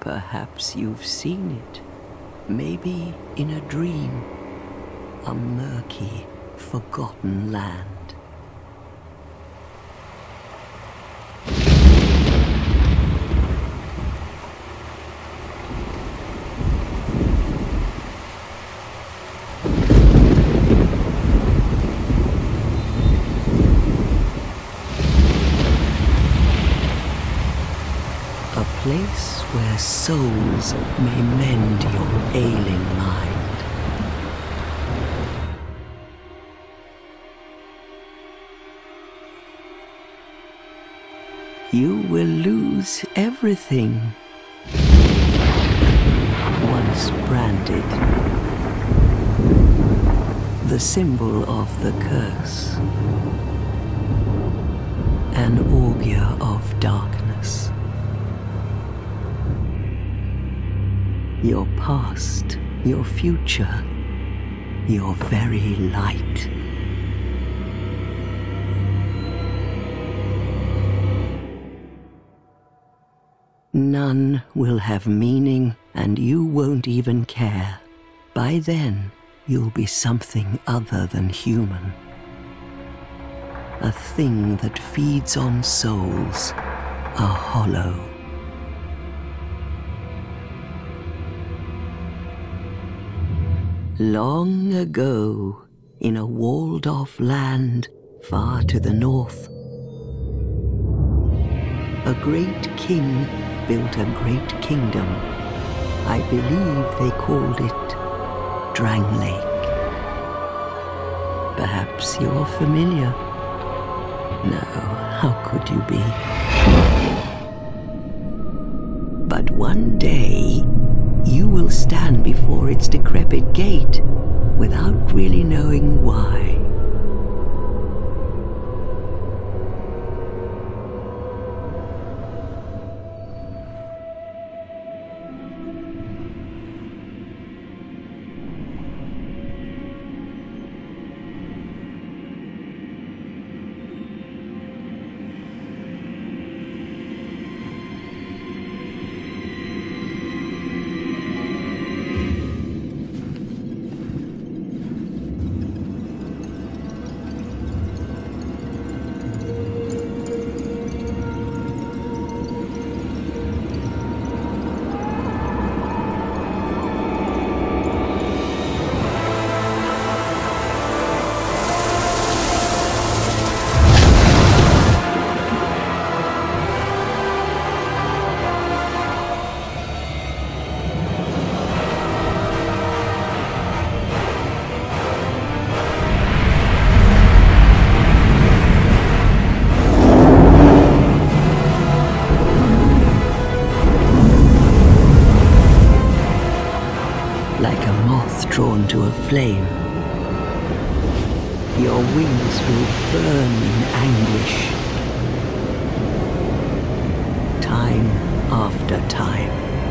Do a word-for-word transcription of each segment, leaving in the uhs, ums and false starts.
Perhaps you've seen it, maybe in a dream, a murky, forgotten land. A place where souls may mend your ailing mind. You will lose everything once branded, the symbol of the curse, an augur of darkness. Your past, your future, your very light. None will have meaning, and you won't even care. By then, you'll be something other than human. A thing that feeds on souls, a hollow. Long ago, in a walled-off land far to the north, a great king built a great kingdom. I believe they called it Drangleic. Perhaps you're familiar. No, how could you be? But one day, you will stand before its decrepit gate without really knowing why. Drawn to a flame, your wings will burn in anguish, time after time.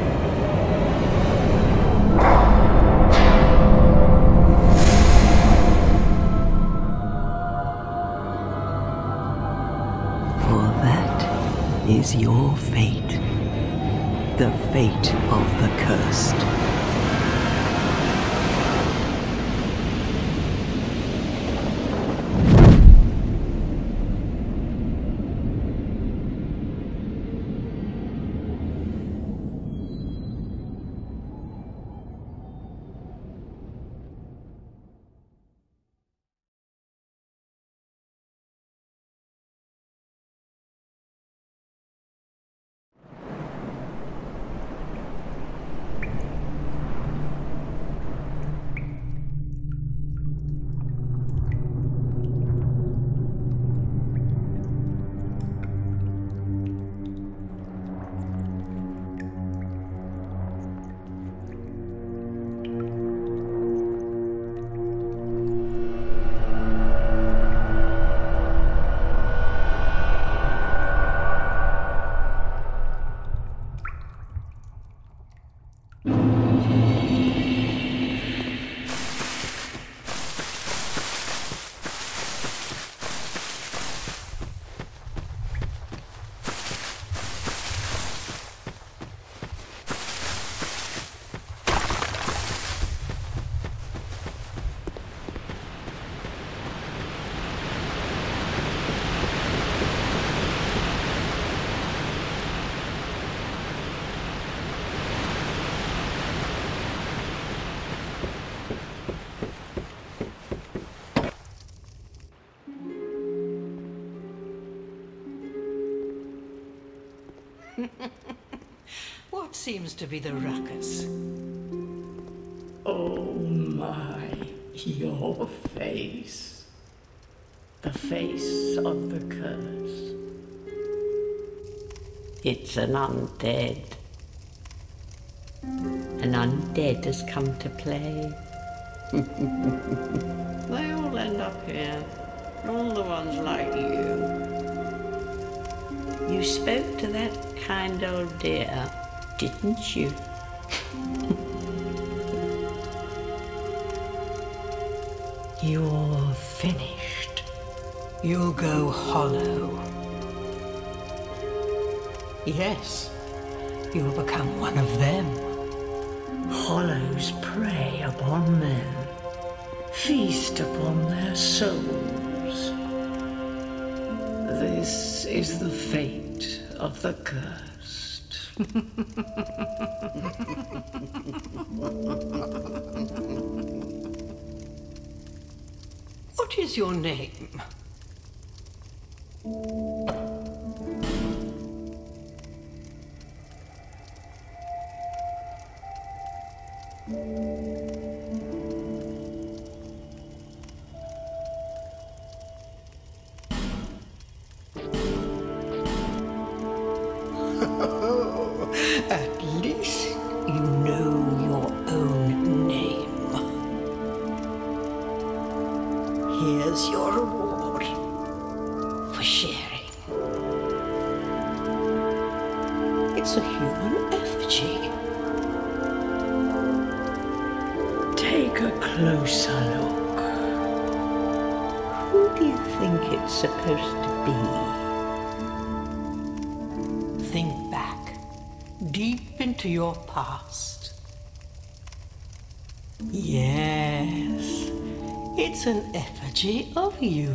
For that is your fate, the fate of the cursed. What seems to be the ruckus? Oh my, your face. The face of the curse. It's an undead. An undead has come to play. They all end up here. All the ones like you. You spoke to that kind old dear, didn't you? You're finished. You'll go hollow. Yes, you'll become one of them. Hollows prey upon men, feast upon their souls. This is the fate of the cursed. What is your name? At least you know your own name. Here's your reward for sharing. It's a human effigy. Take a closer look. Who do you think it's supposed to be? Think back, deep into your past. Yes, it's an effigy of you.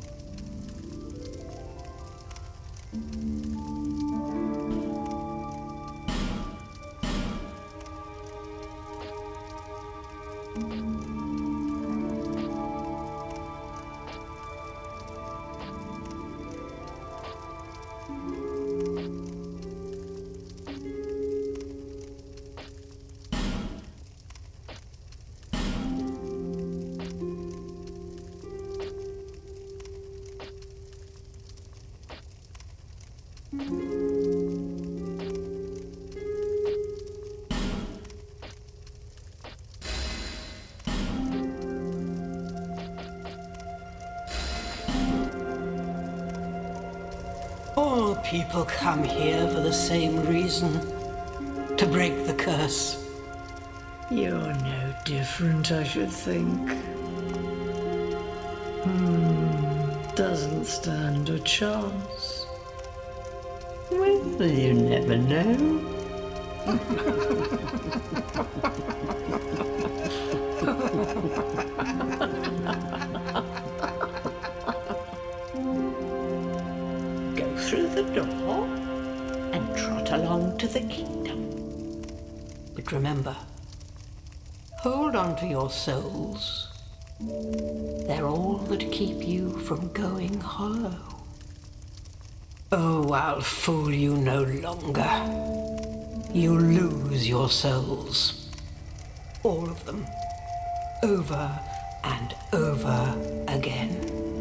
All people come here for the same reason, to break the curse. You're no different, I should think. Hmm, doesn't stand a chance. Well, you never know. Go through the door and trot along to the kingdom. But remember, hold on to your souls. They're all that keep you from going hollow. Oh, I'll fool you no longer. You lose your souls. All of them. Over and over again.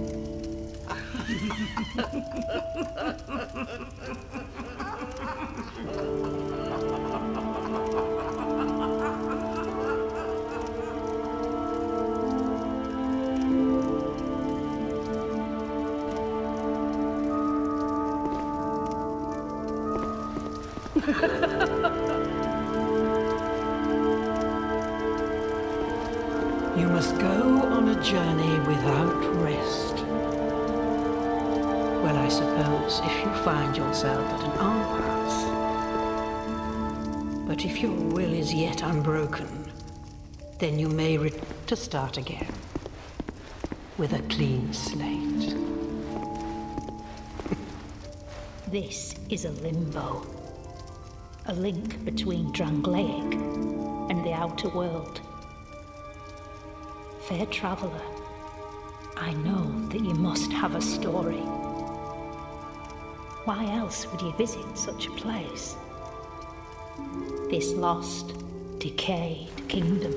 You must go on a journey without rest. Well, I suppose if you find yourself at an impasse. But if your will is yet unbroken, then you may re- to start again with a clean slate. This is a limbo. A link between Drangleic and the outer world. Fair traveller, I know that you must have a story. Why else would you visit such a place? This lost, decayed kingdom.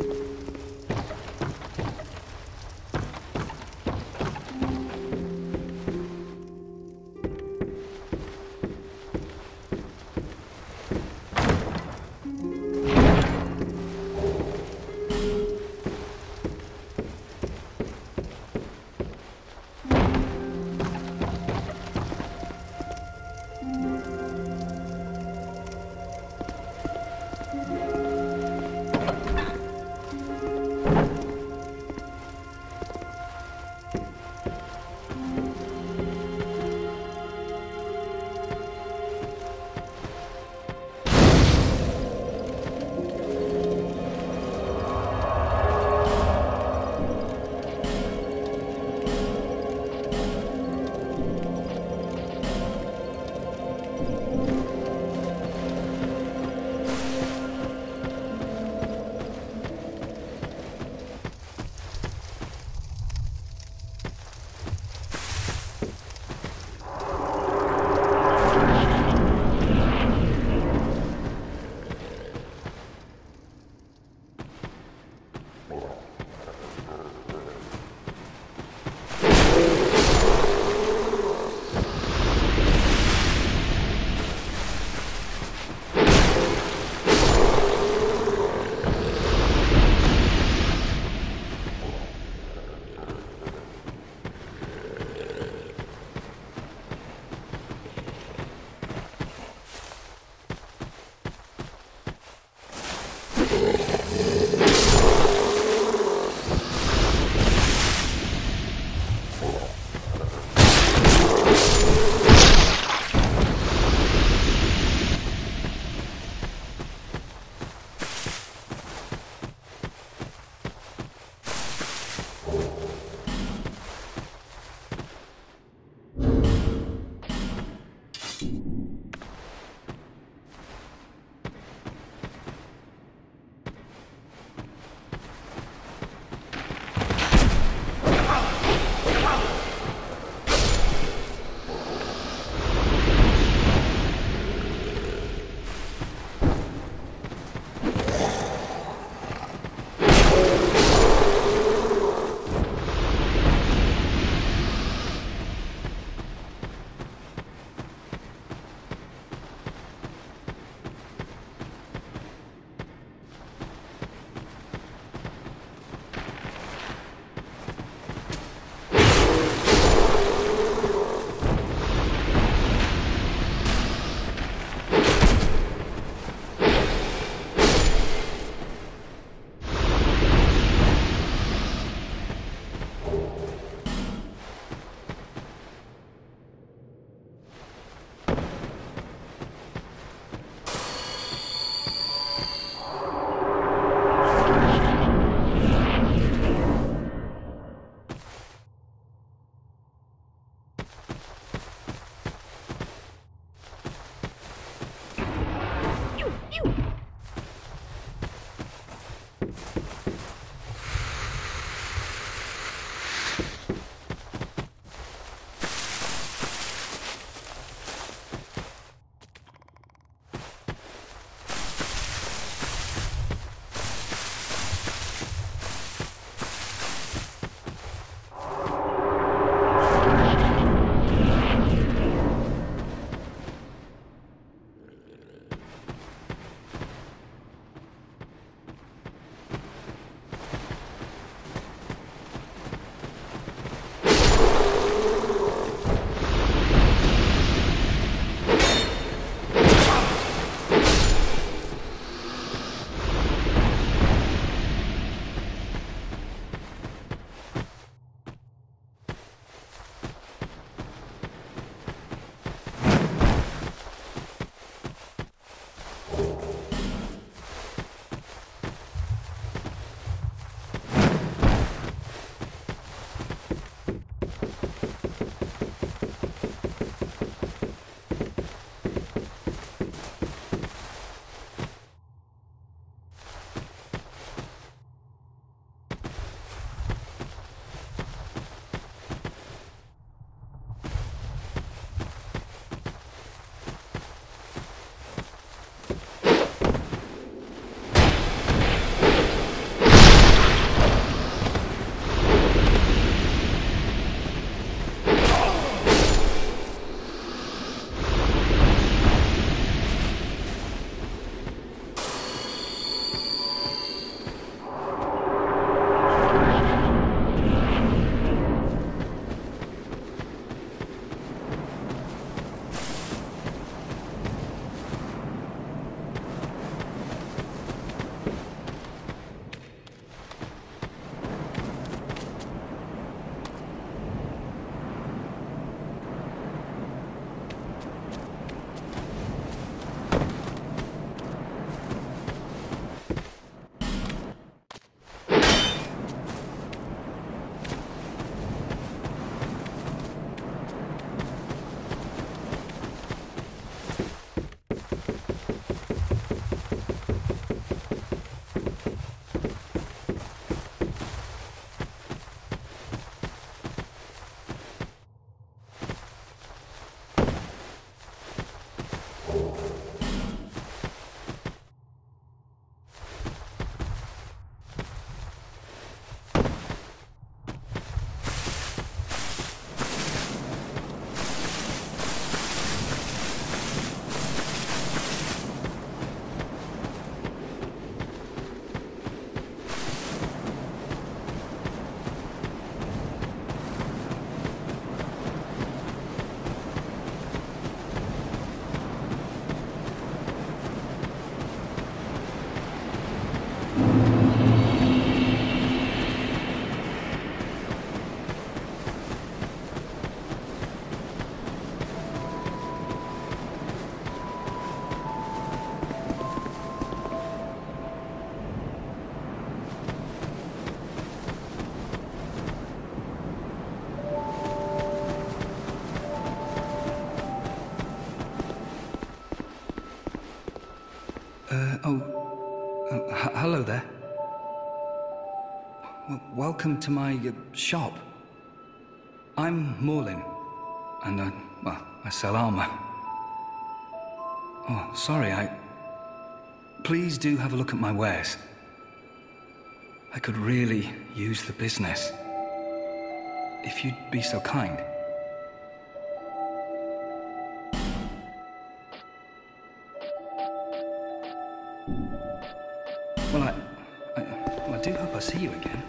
Uh, oh, uh, h hello there. W welcome to my uh, shop. I'm Morlin, and I, well, I sell armor. Oh, sorry, I... Please do have a look at my wares. I could really use the business. If you'd be so kind. Well, I, I, well, I do hope I see you again.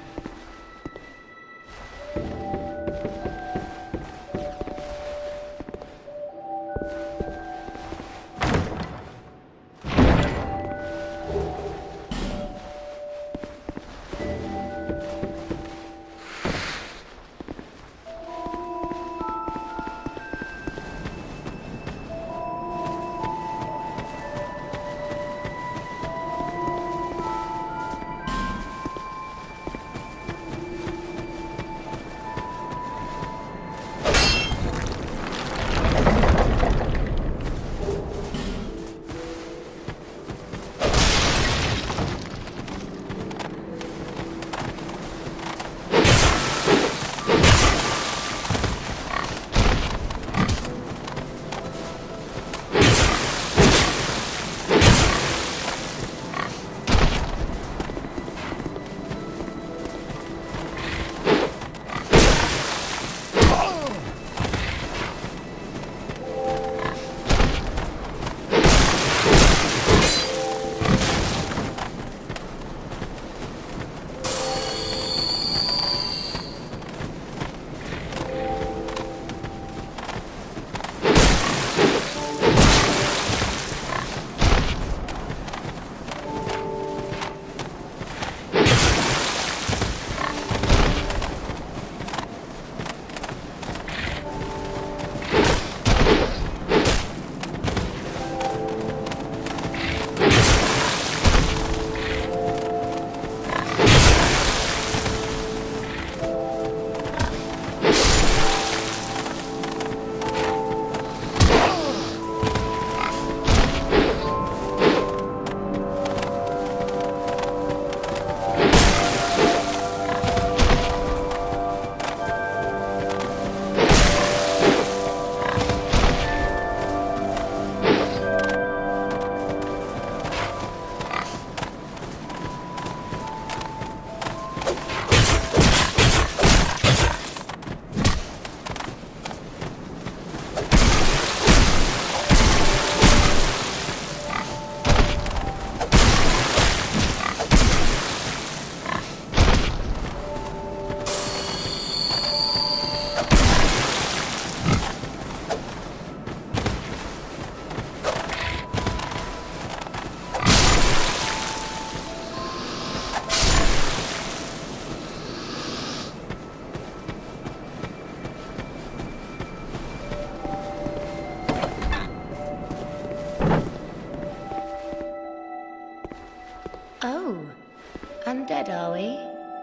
Undead, are we?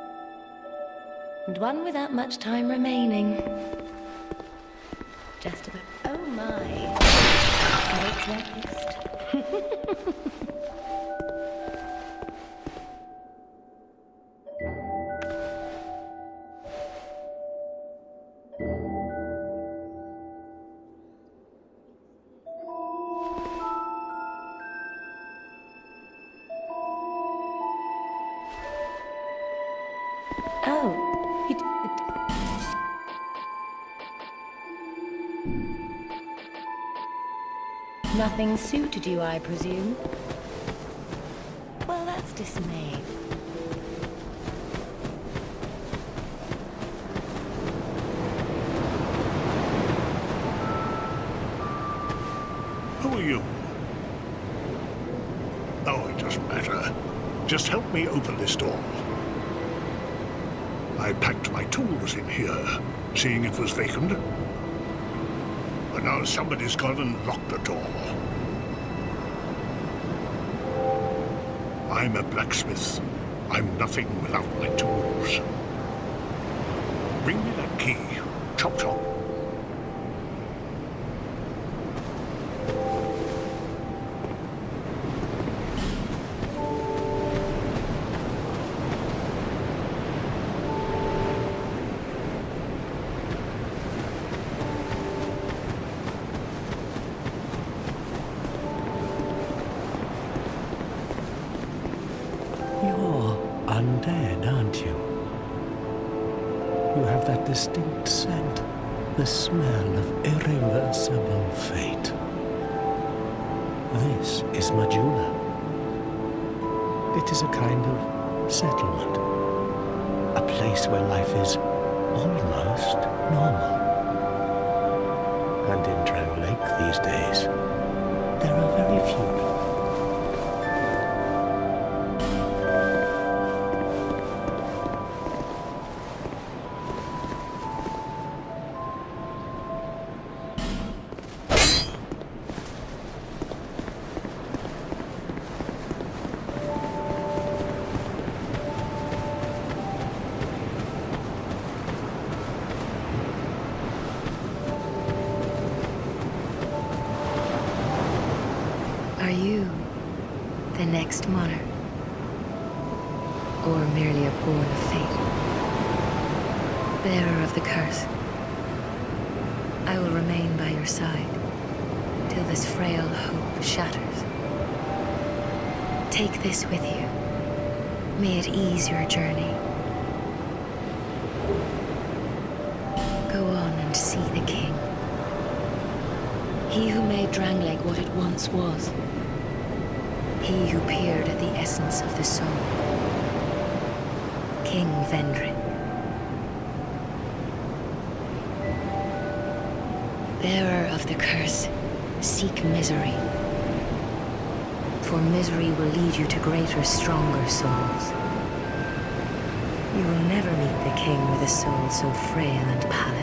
And one without much time remaining. Just about... Oh my. Snake's next. Oh, it, it... Nothing suited you, I presume? Well, that's dismaying. Who are you? Oh, it doesn't matter. Just help me open this door. I packed my tools in here, seeing it was vacant. But now somebody's gone and locked the door. I'm a blacksmith. I'm nothing without my tools. Bring me that key. Chop chop. that distinct scent, the smell of irreversible fate. This is Majula. It is a kind of settlement, a place where life is almost normal. And in Drangleic these days, there are very few. Are you the next monarch? Or merely a pawn of fate? Bearer of the curse, I will remain by your side till this frail hope shatters. Take this with you. May it ease your journey. Go on and see the king. He who made Drangleic what it once was. He who peered at the essence of the soul. King Vendrin. Bearer of the curse, seek misery. For misery will lead you to greater, stronger souls. You will never meet the king with a soul so frail and pallid.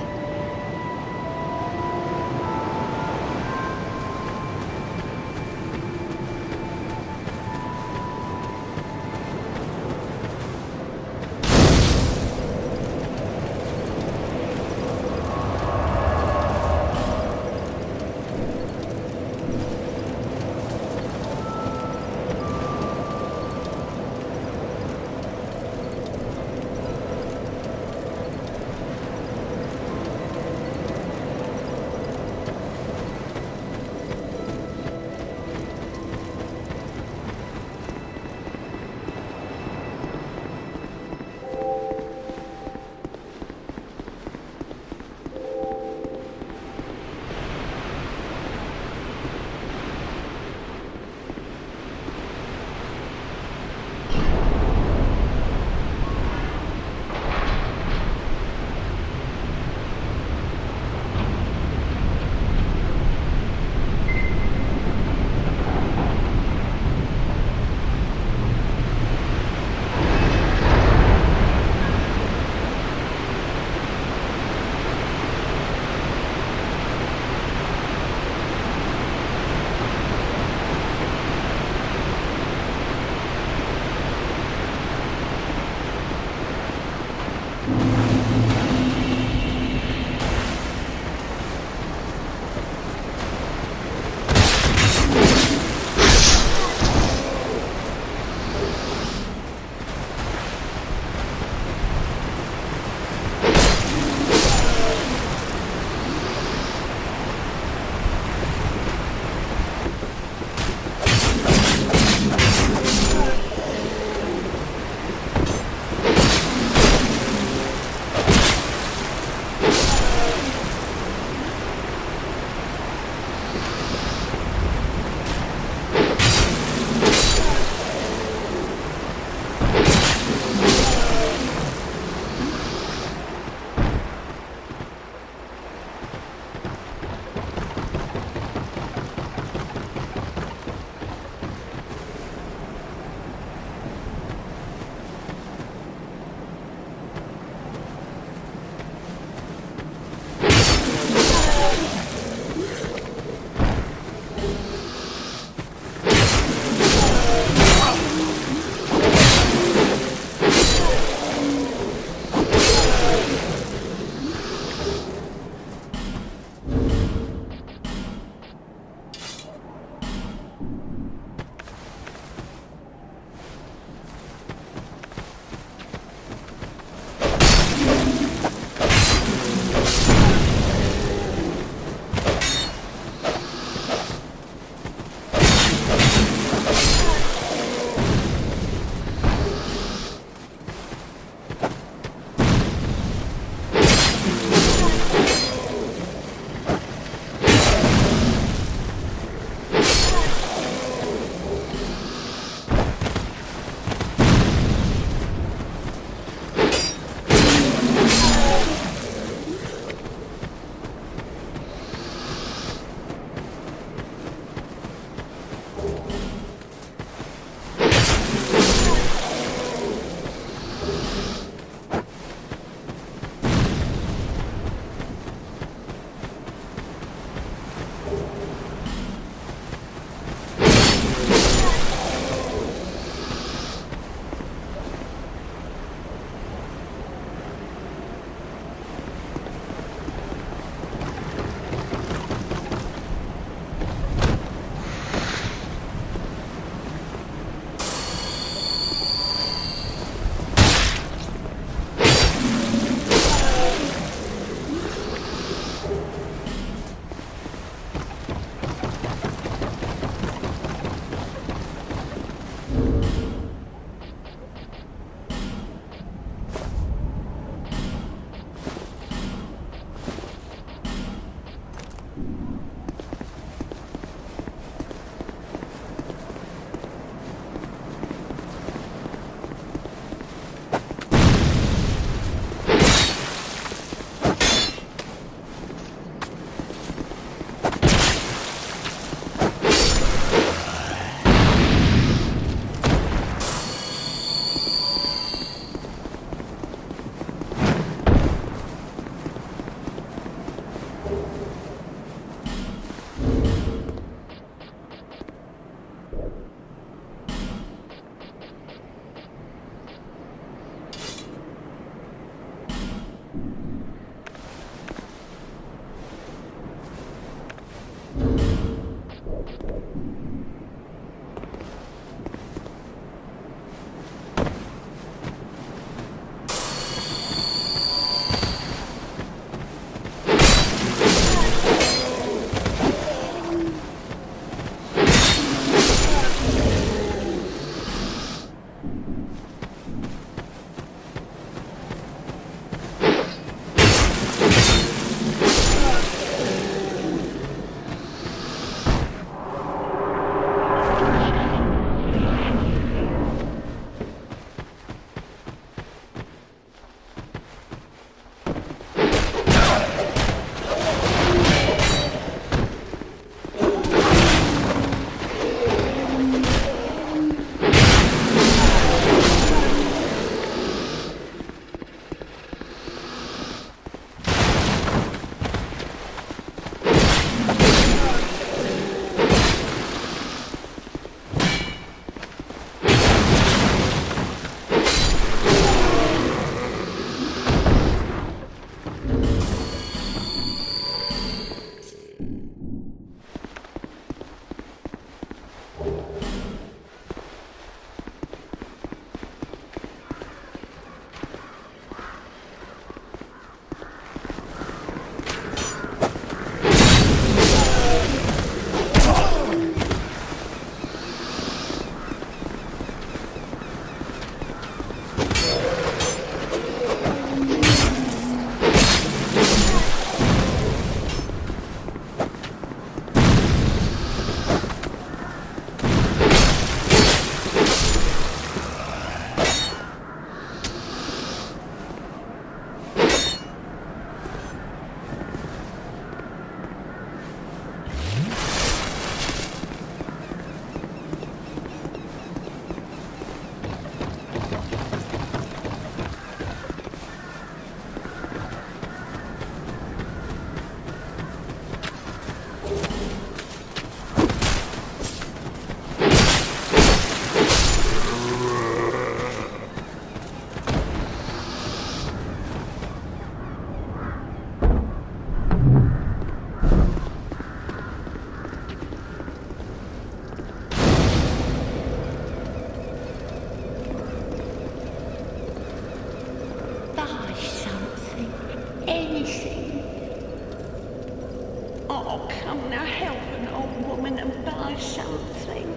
I'll come now help an old woman and buy something.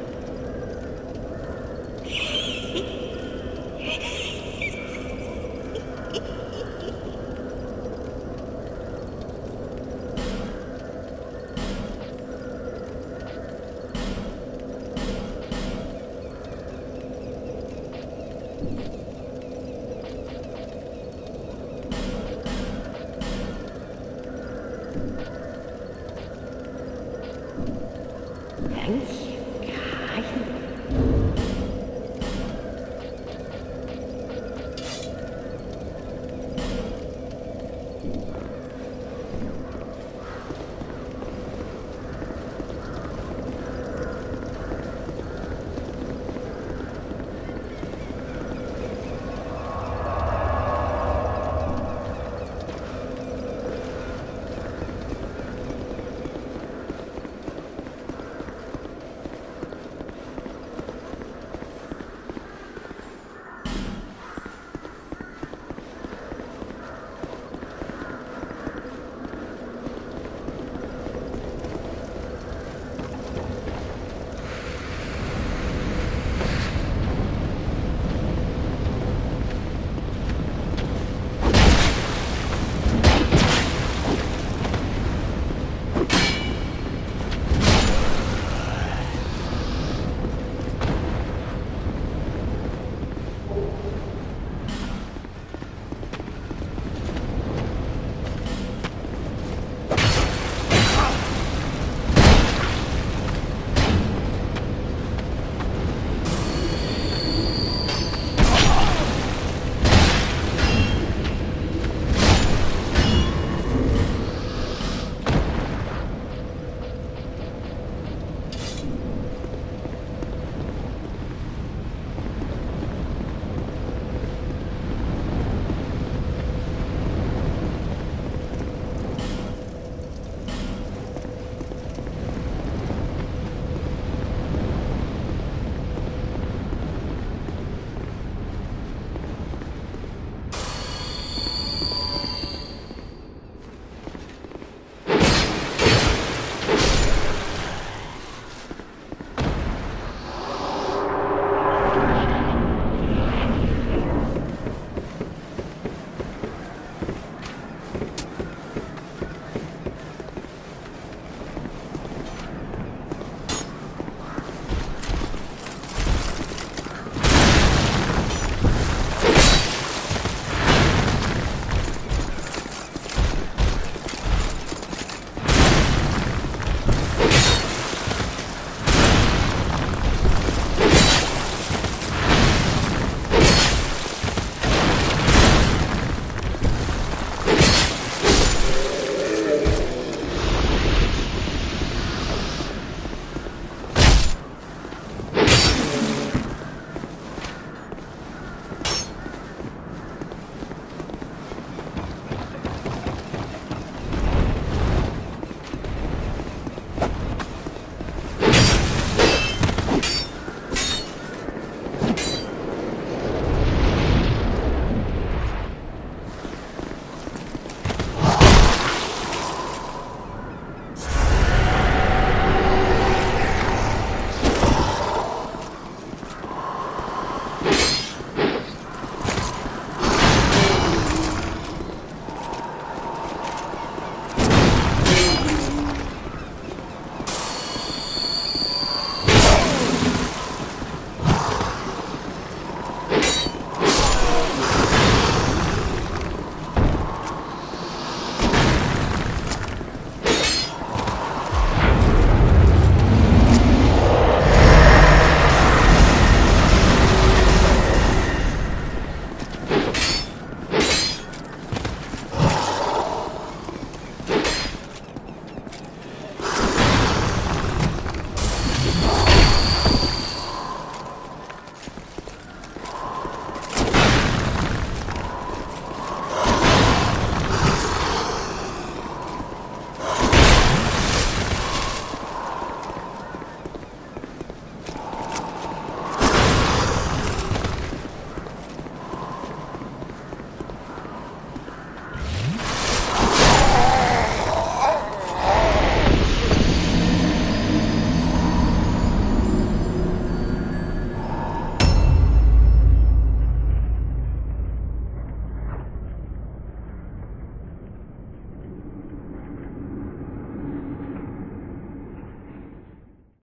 Thank